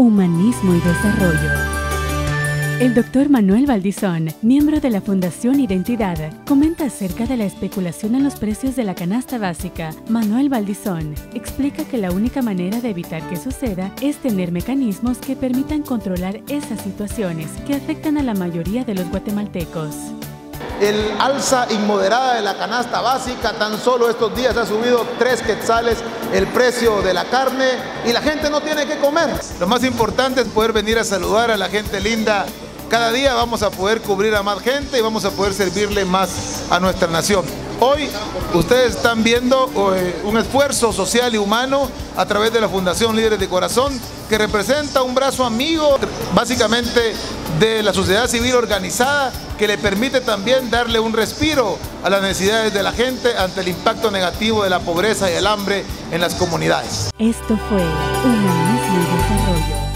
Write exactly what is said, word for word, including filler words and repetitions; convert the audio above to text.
Humanismo y Desarrollo. El doctor Manuel Valdizón, miembro de la Fundación Identidad, comenta acerca de la especulación en los precios de la canasta básica. Manuel Valdizón explica que la única manera de evitar que suceda es tener mecanismos que permitan controlar esas situaciones que afectan a la mayoría de los guatemaltecos. El alza inmoderada de la canasta básica, tan solo estos días ha subido tres quetzales el precio de la carne y la gente no tiene que comer. Lo más importante es poder venir a saludar a la gente linda. Cada día vamos a poder cubrir a más gente y vamos a poder servirle más a nuestra nación. Hoy ustedes están viendo un esfuerzo social y humano a través de la Fundación Líderes de Corazón, que representa un brazo amigo básicamente de la sociedad civil organizada, que le permite también darle un respiro a las necesidades de la gente ante el impacto negativo de la pobreza y el hambre en las comunidades. Esto fue Humanismo y Desarrollo.